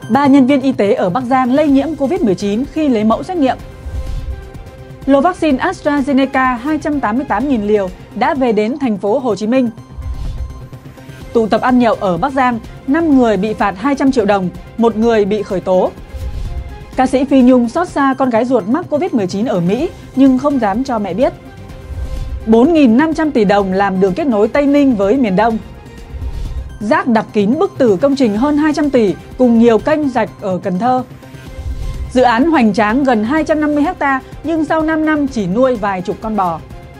3 nhân viên y tế ở Bắc Giang lây nhiễm Covid-19 khi lấy mẫu xét nghiệm. Lô vaccine AstraZeneca 288.000 liều đã về đến thành phố Hồ Chí Minh. Tụ tập ăn nhậu ở Bắc Giang, 5 người bị phạt 200 triệu đồng, 1 người bị khởi tố. Ca sĩ Phi Nhung xót xa con gái ruột mắc Covid-19 ở Mỹ nhưng không dám cho mẹ biết. 4.500 tỷ đồng làm đường kết nối Tây Ninh với miền Đông. Rác đập kín bức tử công trình hơn 200 tỷ cùng nhiều kênh rạch ở Cần Thơ. Dự án hoành tráng gần 250 ha nhưng sau 5 năm chỉ nuôi vài chục con bò.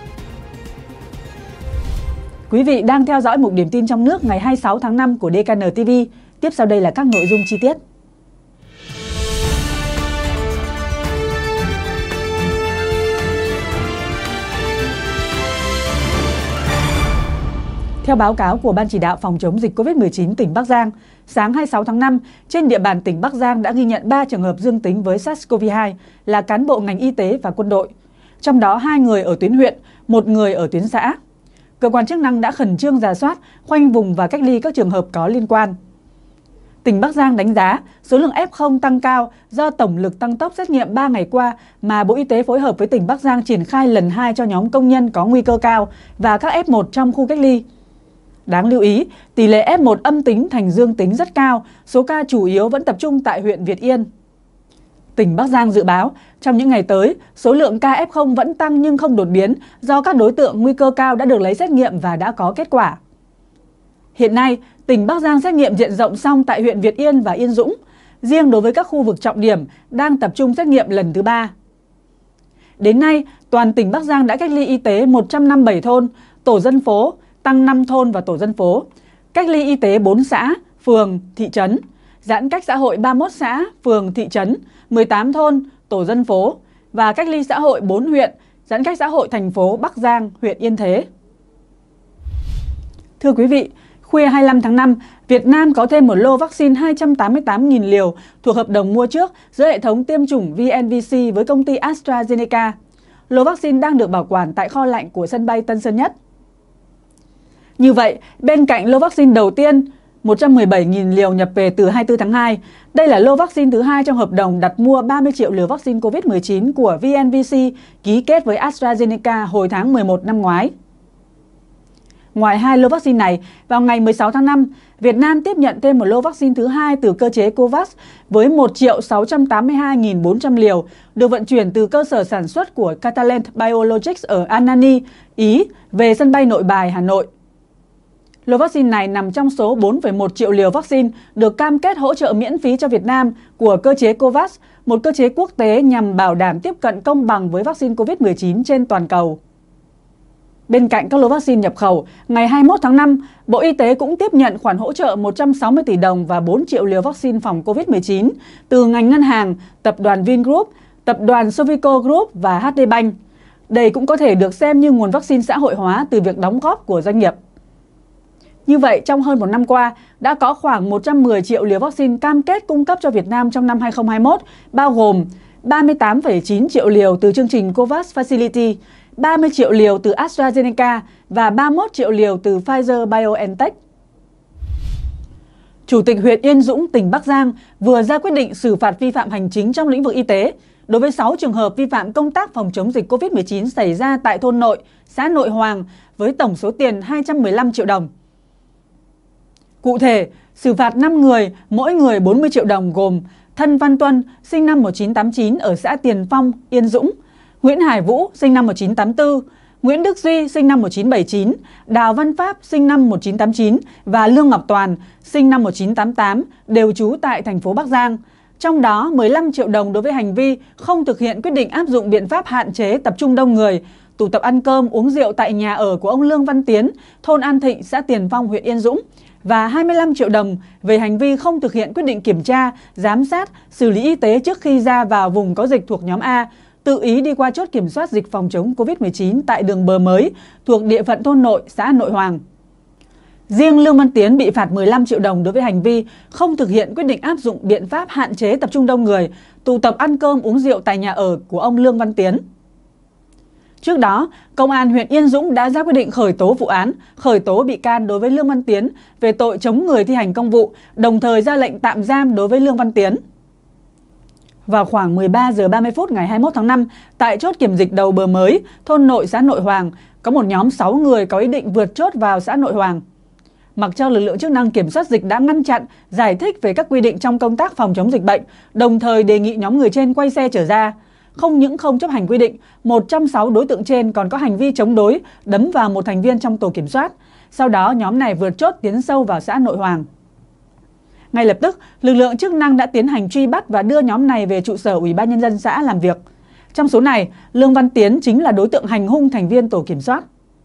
Quý vị đang theo dõi mục điểm tin trong nước ngày 26 tháng 5 của DKN TV. Tiếp sau đây là các nội dung chi tiết. Theo báo cáo của Ban chỉ đạo phòng chống dịch Covid-19 tỉnh Bắc Giang, sáng 26 tháng 5, trên địa bàn tỉnh Bắc Giang đã ghi nhận 3 trường hợp dương tính với SARS-CoV-2 là cán bộ ngành y tế và quân đội. Trong đó 2 người ở tuyến huyện, 1 người ở tuyến xã. Cơ quan chức năng đã khẩn trương rà soát, khoanh vùng và cách ly các trường hợp có liên quan. Tỉnh Bắc Giang đánh giá số lượng F0 tăng cao do tổng lực tăng tốc xét nghiệm 3 ngày qua mà Bộ Y tế phối hợp với tỉnh Bắc Giang triển khai lần 2 cho nhóm công nhân có nguy cơ cao và các F1 trong khu cách ly. Đáng lưu ý, tỷ lệ F1 âm tính thành dương tính rất cao, số ca chủ yếu vẫn tập trung tại huyện Việt Yên. Tỉnh Bắc Giang dự báo, trong những ngày tới, số lượng ca F0 vẫn tăng nhưng không đột biến do các đối tượng nguy cơ cao đã được lấy xét nghiệm và đã có kết quả. Hiện nay, tỉnh Bắc Giang xét nghiệm diện rộng xong tại huyện Việt Yên và Yên Dũng. Riêng đối với các khu vực trọng điểm đang tập trung xét nghiệm lần thứ 3. Đến nay, toàn tỉnh Bắc Giang đã cách ly y tế 157 thôn, tổ dân phố, tăng 5 thôn và tổ dân phố, cách ly y tế 4 xã, phường, thị trấn, giãn cách xã hội 31 xã, phường, thị trấn, 18 thôn, tổ dân phố và cách ly xã hội 4 huyện, giãn cách xã hội thành phố Bắc Giang, huyện Yên Thế. Thưa quý vị, khuya 25 tháng 5, Việt Nam có thêm một lô vaccine 288.000 liều thuộc hợp đồng mua trước giữa hệ thống tiêm chủng VNVC với công ty AstraZeneca. Lô vaccine đang được bảo quản tại kho lạnh của sân bay Tân Sơn Nhất. Như vậy, bên cạnh lô vaccine đầu tiên, 117.000 liều nhập về từ 24 tháng 2, đây là lô vaccine thứ 2 trong hợp đồng đặt mua 30 triệu liều vaccine COVID-19 của VNVC ký kết với AstraZeneca hồi tháng 11 năm ngoái. Ngoài 2 lô vaccine này, vào ngày 16 tháng 5, Việt Nam tiếp nhận thêm một lô vaccine thứ 2 từ cơ chế COVAX với 1.682.400 liều được vận chuyển từ cơ sở sản xuất của Catalent Biologics ở Anagni, Ý về sân bay Nội Bài, Hà Nội. Lô vaccine này nằm trong số 4,1 triệu liều vaccine được cam kết hỗ trợ miễn phí cho Việt Nam của cơ chế COVAX, một cơ chế quốc tế nhằm bảo đảm tiếp cận công bằng với vaccine COVID-19 trên toàn cầu. Bên cạnh các lô vaccine nhập khẩu, ngày 21 tháng 5, Bộ Y tế cũng tiếp nhận khoản hỗ trợ 160 tỷ đồng và 4 triệu liều vaccine phòng COVID-19 từ ngành ngân hàng, tập đoàn Vingroup, tập đoàn Sovico Group và HD Bank. Đây cũng có thể được xem như nguồn vaccine xã hội hóa từ việc đóng góp của doanh nghiệp. Như vậy, trong hơn một năm qua, đã có khoảng 110 triệu liều vaccine cam kết cung cấp cho Việt Nam trong năm 2021, bao gồm 38,9 triệu liều từ chương trình COVAX Facility, 30 triệu liều từ AstraZeneca và 31 triệu liều từ Pfizer-BioNTech. Chủ tịch huyện Yên Dũng, tỉnh Bắc Giang vừa ra quyết định xử phạt vi phạm hành chính trong lĩnh vực y tế đối với 6 trường hợp vi phạm công tác phòng chống dịch COVID-19 xảy ra tại thôn Nội, xã Nội Hoàng với tổng số tiền 215 triệu đồng. Cụ thể, xử phạt 5 người, mỗi người 40 triệu đồng gồm Thân Văn Tuân, sinh năm 1989 ở xã Tiền Phong, Yên Dũng, Nguyễn Hải Vũ, sinh năm 1984, Nguyễn Đức Duy, sinh năm 1979, Đào Văn Pháp, sinh năm 1989 và Lương Ngọc Toàn, sinh năm 1988, đều trú tại thành phố Bắc Giang. Trong đó, 15 triệu đồng đối với hành vi không thực hiện quyết định áp dụng biện pháp hạn chế tập trung đông người, tụ tập ăn cơm, uống rượu tại nhà ở của ông Lương Văn Tiến, thôn An Thịnh, xã Tiền Phong, huyện Yên Dũng, và 25 triệu đồng về hành vi không thực hiện quyết định kiểm tra, giám sát, xử lý y tế trước khi ra vào vùng có dịch thuộc nhóm A, tự ý đi qua chốt kiểm soát dịch phòng chống COVID-19 tại đường Bờ Mới thuộc địa phận thôn Nội, xã Nội Hoàng. Riêng Lương Văn Tiến bị phạt 15 triệu đồng đối với hành vi không thực hiện quyết định áp dụng biện pháp hạn chế tập trung đông người, tụ tập ăn cơm uống rượu tại nhà ở của ông Lương Văn Tiến. Trước đó, Công an huyện Yên Dũng đã ra quyết định khởi tố vụ án, khởi tố bị can đối với Lương Văn Tiến về tội chống người thi hành công vụ, đồng thời ra lệnh tạm giam đối với Lương Văn Tiến. Vào khoảng 13 giờ 30 phút ngày 21 tháng 5, tại chốt kiểm dịch đầu bờ mới, thôn Nội, xã Nội Hoàng, có một nhóm 6 người có ý định vượt chốt vào xã Nội Hoàng. Mặc cho lực lượng chức năng kiểm soát dịch đã ngăn chặn, giải thích về các quy định trong công tác phòng chống dịch bệnh, đồng thời đề nghị nhóm người trên quay xe trở ra. Không những không chấp hành quy định, một trong 6 đối tượng trên còn có hành vi chống đối, đấm vào một thành viên trong tổ kiểm soát. Sau đó, nhóm này vượt chốt tiến sâu vào xã Nội Hoàng. Ngay lập tức, lực lượng chức năng đã tiến hành truy bắt và đưa nhóm này về trụ sở Ủy ban Nhân dân xã làm việc. Trong số này, Lương Văn Tiến chính là đối tượng hành hung thành viên tổ kiểm soát.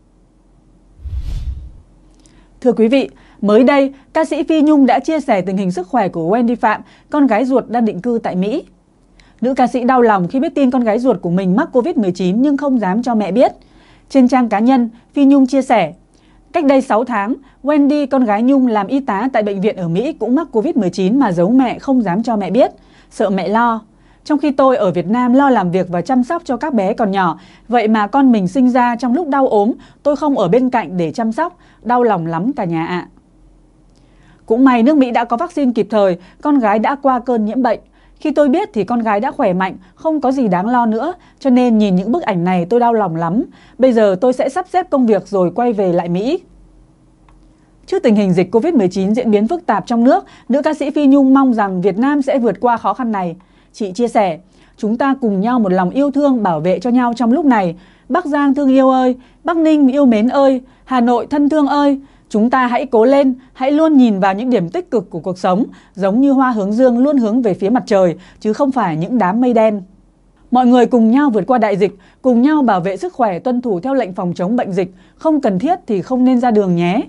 Thưa quý vị, mới đây, ca sĩ Phi Nhung đã chia sẻ tình hình sức khỏe của Wendy Phạm, con gái ruột đang định cư tại Mỹ. Nữ ca sĩ đau lòng khi biết tin con gái ruột của mình mắc Covid-19 nhưng không dám cho mẹ biết. Trên trang cá nhân, Phi Nhung chia sẻ, cách đây 6 tháng, Wendy, con gái Nhung làm y tá tại bệnh viện ở Mỹ cũng mắc Covid-19 mà giấu mẹ không dám cho mẹ biết, sợ mẹ lo. Trong khi tôi ở Việt Nam lo làm việc và chăm sóc cho các bé còn nhỏ, vậy mà con mình sinh ra trong lúc đau ốm, tôi không ở bên cạnh để chăm sóc, đau lòng lắm cả nhà ạ. Cũng may nước Mỹ đã có vaccine kịp thời, con gái đã qua cơn nhiễm bệnh. Khi tôi biết thì con gái đã khỏe mạnh, không có gì đáng lo nữa, cho nên nhìn những bức ảnh này tôi đau lòng lắm. Bây giờ tôi sẽ sắp xếp công việc rồi quay về lại Mỹ. Trước tình hình dịch Covid-19 diễn biến phức tạp trong nước, nữ ca sĩ Phi Nhung mong rằng Việt Nam sẽ vượt qua khó khăn này. Chị chia sẻ, chúng ta cùng nhau một lòng yêu thương bảo vệ cho nhau trong lúc này. Bắc Giang thương yêu ơi, Bắc Ninh yêu mến ơi, Hà Nội thân thương ơi. Chúng ta hãy cố lên, hãy luôn nhìn vào những điểm tích cực của cuộc sống, giống như hoa hướng dương luôn hướng về phía mặt trời, chứ không phải những đám mây đen. Mọi người cùng nhau vượt qua đại dịch, cùng nhau bảo vệ sức khỏe, tuân thủ theo lệnh phòng chống bệnh dịch, không cần thiết thì không nên ra đường nhé.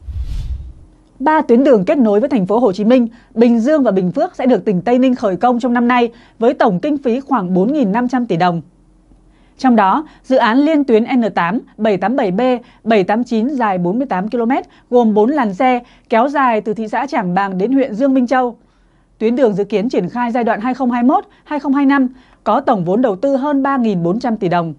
3 tuyến đường kết nối với thành phố Hồ Chí Minh, Bình Dương và Bình Phước sẽ được tỉnh Tây Ninh khởi công trong năm nay với tổng kinh phí khoảng 4.500 tỷ đồng. Trong đó, dự án liên tuyến N8, 787B, 789 dài 48 km gồm 4 làn xe kéo dài từ thị xã Trảng Bàng đến huyện Dương Minh Châu. Tuyến đường dự kiến triển khai giai đoạn 2021-2025 có tổng vốn đầu tư hơn 3.400 tỷ đồng.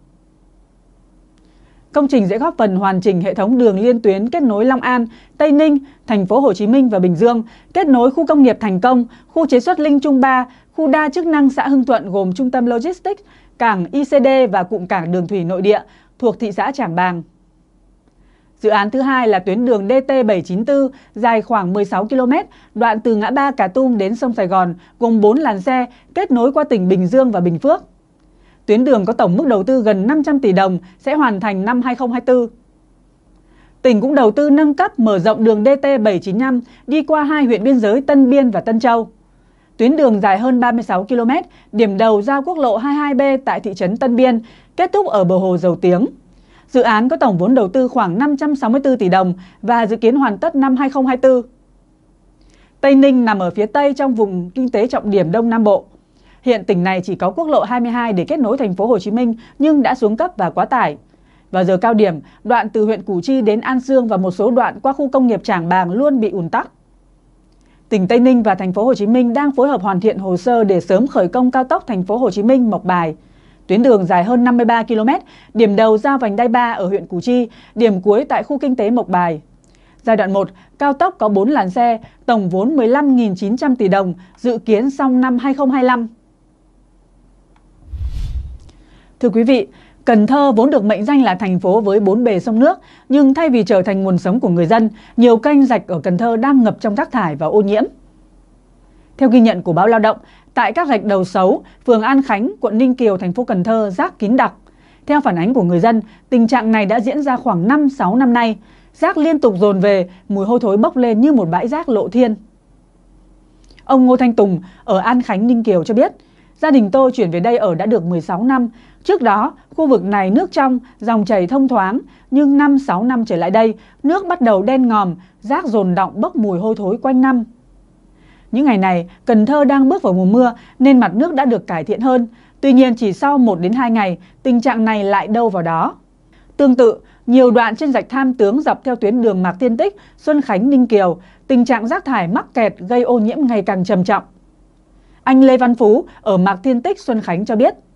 Công trình sẽ góp phần hoàn chỉnh hệ thống đường liên tuyến kết nối Long An, Tây Ninh, thành phố Hồ Chí Minh và Bình Dương, kết nối khu công nghiệp Thành Công, khu chế xuất Linh Trung 3, khu đa chức năng xã Hưng Thuận gồm trung tâm logistics, cảng ICD và cụm cảng đường thủy nội địa thuộc thị xã Trảng Bàng. Dự án thứ hai là tuyến đường DT794 dài khoảng 16 km, đoạn từ ngã ba Cà Tum đến sông Sài Gòn, gồm 4 làn xe kết nối qua tỉnh Bình Dương và Bình Phước. Tuyến đường có tổng mức đầu tư gần 500 tỷ đồng sẽ hoàn thành năm 2024. Tỉnh cũng đầu tư nâng cấp mở rộng đường DT795 đi qua 2 huyện biên giới Tân Biên và Tân Châu. Tuyến đường dài hơn 36 km, điểm đầu giao quốc lộ 22B tại thị trấn Tân Biên, kết thúc ở bờ hồ Dầu Tiếng. Dự án có tổng vốn đầu tư khoảng 564 tỷ đồng và dự kiến hoàn tất năm 2024. Tây Ninh nằm ở phía Tây trong vùng kinh tế trọng điểm Đông Nam Bộ. Hiện tỉnh này chỉ có quốc lộ 22 để kết nối thành phố Hồ Chí Minh nhưng đã xuống cấp và quá tải. Vào giờ cao điểm, đoạn từ huyện Củ Chi đến An Dương và một số đoạn qua khu công nghiệp Trảng Bàng luôn bị ùn tắc. Tỉnh Tây Ninh và thành phố Hồ Chí Minh đang phối hợp hoàn thiện hồ sơ để sớm khởi công cao tốc thành phố Hồ Chí Minh - Mộc Bài. Tuyến đường dài hơn 53 km, điểm đầu giao vành đai 3 ở huyện Củ Chi, điểm cuối tại khu kinh tế Mộc Bài. Giai đoạn 1, cao tốc có 4 làn xe, tổng vốn 15.900 tỷ đồng, dự kiến xong năm 2025. Thưa quý vị, Cần Thơ vốn được mệnh danh là thành phố với 4 bề sông nước, nhưng thay vì trở thành nguồn sống của người dân, nhiều kênh rạch ở Cần Thơ đang ngập trong rác thải và ô nhiễm. Theo ghi nhận của báo Lao động, tại các rạch Đầu Sấu, phường An Khánh, quận Ninh Kiều, thành phố Cần Thơ rác kín đặc. Theo phản ánh của người dân, tình trạng này đã diễn ra khoảng 5-6 năm nay. Rác liên tục dồn về, mùi hôi thối bốc lên như một bãi rác lộ thiên. Ông Ngô Thanh Tùng ở An Khánh, Ninh Kiều cho biết, gia đình tôi chuyển về đây ở đã được 16 năm. Trước đó, khu vực này nước trong, dòng chảy thông thoáng, nhưng 5-6 năm trở lại đây, nước bắt đầu đen ngòm, rác dồn đọng bốc mùi hôi thối quanh năm. Những ngày này, Cần Thơ đang bước vào mùa mưa nên mặt nước đã được cải thiện hơn. Tuy nhiên, chỉ sau 1 đến 2 ngày, tình trạng này lại đâu vào đó. Tương tự, nhiều đoạn trên rạch Tham Tướng dọc theo tuyến đường Mạc Thiên Tích, Xuân Khánh, Ninh Kiều, tình trạng rác thải mắc kẹt gây ô nhiễm ngày càng trầm trọng. Anh Lê Văn Phú ở Mạc Thiên Tích, Xuân Khánh cho biết,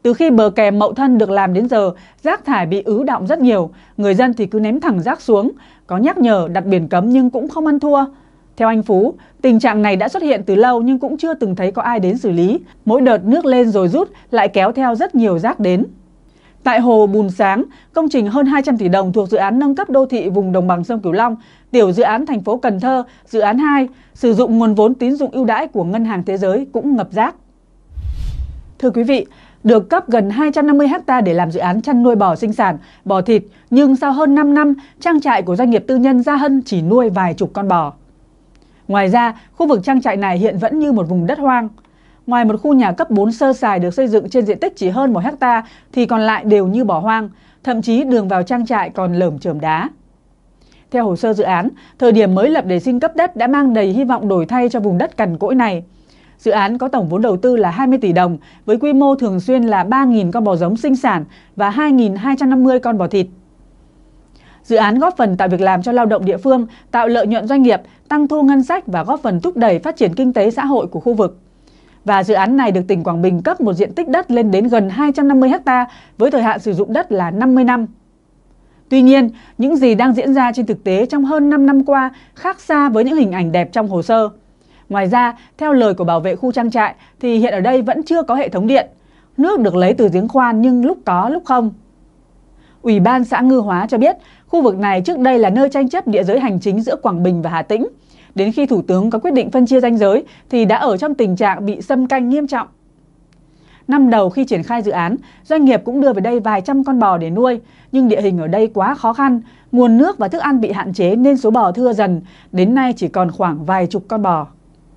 Từ khi bờ kè Mậu Thân được làm đến giờ, rác thải bị ứ đọng rất nhiều, người dân thì cứ ném thẳng rác xuống, có nhắc nhở đặt biển cấm nhưng cũng không ăn thua. Theo anh Phú, tình trạng này đã xuất hiện từ lâu nhưng cũng chưa từng thấy có ai đến xử lý. Mỗi đợt nước lên rồi rút lại kéo theo rất nhiều rác đến. Tại hồ Bùn Sáng, công trình hơn 200 tỷ đồng thuộc dự án nâng cấp đô thị vùng đồng bằng sông Cửu Long, tiểu dự án thành phố Cần Thơ, dự án 2, sử dụng nguồn vốn tín dụng ưu đãi của Ngân hàng Thế giới cũng ngập rác. Thưa quý vị, được cấp gần 250 ha để làm dự án chăn nuôi bò sinh sản, bò thịt, nhưng sau hơn 5 năm, trang trại của doanh nghiệp tư nhân Gia Hân chỉ nuôi vài chục con bò. Ngoài ra, khu vực trang trại này hiện vẫn như một vùng đất hoang. Ngoài một khu nhà cấp 4 sơ sài được xây dựng trên diện tích chỉ hơn 1 ha thì còn lại đều như bỏ hoang, thậm chí đường vào trang trại còn lởm chởm đá. Theo hồ sơ dự án, thời điểm mới lập để xin cấp đất đã mang đầy hy vọng đổi thay cho vùng đất cằn cỗi này. Dự án có tổng vốn đầu tư là 20 tỷ đồng với quy mô thường xuyên là 3.000 con bò giống sinh sản và 2.250 con bò thịt. Dự án góp phần tạo việc làm cho lao động địa phương, tạo lợi nhuận doanh nghiệp, tăng thu ngân sách và góp phần thúc đẩy phát triển kinh tế xã hội của khu vực. Và dự án này được tỉnh Quảng Bình cấp một diện tích đất lên đến gần 250 ha với thời hạn sử dụng đất là 50 năm. Tuy nhiên, những gì đang diễn ra trên thực tế trong hơn 5 năm qua khác xa với những hình ảnh đẹp trong hồ sơ. Ngoài ra, theo lời của bảo vệ khu trang trại thì hiện ở đây vẫn chưa có hệ thống điện. Nước được lấy từ giếng khoan nhưng lúc có lúc không. Ủy ban xã Ngư Hóa cho biết khu vực này trước đây là nơi tranh chấp địa giới hành chính giữa Quảng Bình và Hà Tĩnh. Đến khi Thủ tướng có quyết định phân chia ranh giới thì đã ở trong tình trạng bị xâm canh nghiêm trọng. Năm đầu khi triển khai dự án, doanh nghiệp cũng đưa về đây vài trăm con bò để nuôi, nhưng địa hình ở đây quá khó khăn, nguồn nước và thức ăn bị hạn chế nên số bò thưa dần, đến nay chỉ còn khoảng vài chục con bò.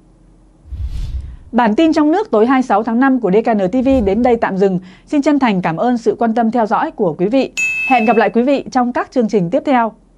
Bản tin trong nước tối 26 tháng 5 của DKN TV đến đây tạm dừng. Xin chân thành cảm ơn sự quan tâm theo dõi của quý vị. Hẹn gặp lại quý vị trong các chương trình tiếp theo.